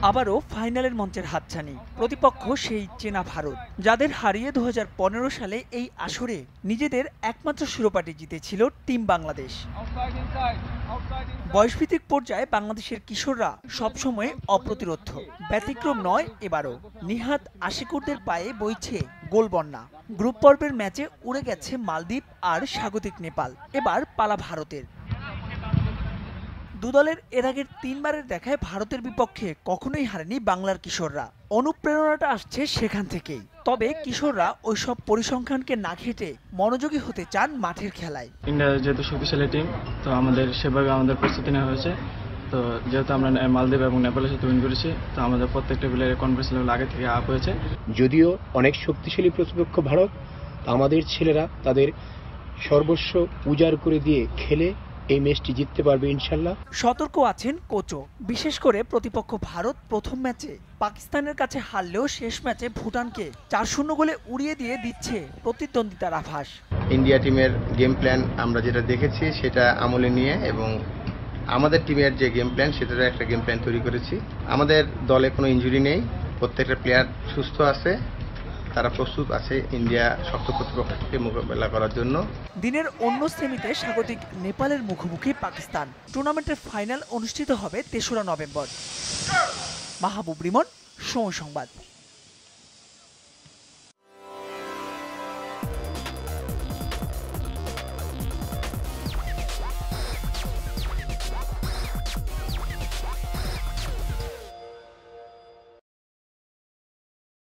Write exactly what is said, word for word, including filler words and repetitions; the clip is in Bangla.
আবারও ফাইনালের মঞ্চের হাতছানি, প্রতিপক্ষ সেই চেনা ভারত, যাদের হারিয়ে দু হাজার পনেরো সালে এই আসরে নিজেদের একমাত্র শিরোপাটি জিতেছিল টিম বাংলাদেশ। বয়সভিত্তিক পর্যায়ে বাংলাদেশের কিশোররা সবসময় অপ্রতিরোধ্য, ব্যতিক্রম নয় এবারও। নিহাত আশিকুরদের পায়ে বইছে গোল বন্যা। গ্রুপ পর্বের ম্যাচে উড়ে গেছে মালদ্বীপ আর স্বাগতিক নেপাল, এবার পালা ভারতের। দুদলের এর আগের তিনবারের দেখায় ভারতের বিপক্ষে কখনোই হারেনি বাংলার কিশোররা। অনুপ্রেরণাটা আসছে সেখান থেকেই। তবে কিশোররা ওইসব পরিসংখ্যানকে না ঘেঁটে মনোযোগী হতে চান মাঠের খেলায়। ইন্ডিয়া যেহেতু শক্তিশালী টিম, তো আমাদের সেভাবে আমাদের প্রস্তুতি নেওয়া হয়েছে। তো যেহেতু আমরা মালদ্বীপ এবং নেপালের সাথে উইন করেছি, তো আমাদের প্রত্যেকটা প্লেয়ারের কনফিডেন্স লেভেল আগে থেকে আপ হয়েছে। যদিও অনেক শক্তিশালী প্রতিপক্ষ ভারত, আমাদের ছেলেরা তাদের সর্বস্ব উজাড় করে দিয়ে খেলে এই ম্যাচটি জিততে পারবে ইনশাল্লাহ। সতর্ক আছেন কোচও, বিশেষ করে প্রতিপক্ষ ভারত প্রথম ম্যাচে পাকিস্তানের কাছে হারলেও শেষ ম্যাচে ভুটানকে চার শূন্য গোলে উড়িয়ে দিয়ে দিচ্ছে প্রতিদ্বন্দ্বিতার আভাস। ইন্ডিয়া টিমের গেম প্ল্যান আমরা যেটা দেখেছি সেটা আমলে নিয়ে এবং আমাদের টিমের যে গেম প্ল্যান সেটার একটা গেম প্ল্যান তৈরি করেছি। আমাদের দলে কোনো ইনজুরি নেই, প্রত্যেকটা প্লেয়ার সুস্থ আছে, তারা প্রস্তুত আছে ইন্ডিয়া শক্ত প্রতিপক্ষকে মোকাবেলা করার জন্য। দিনের অন্য সেমিতে স্বাগতিক নেপালের মুখোমুখি পাকিস্তান। টুর্নামেন্টের ফাইনাল অনুষ্ঠিত হবে তেসরা নভেম্বর। মাহবুব রিমন, সময় সংবাদ।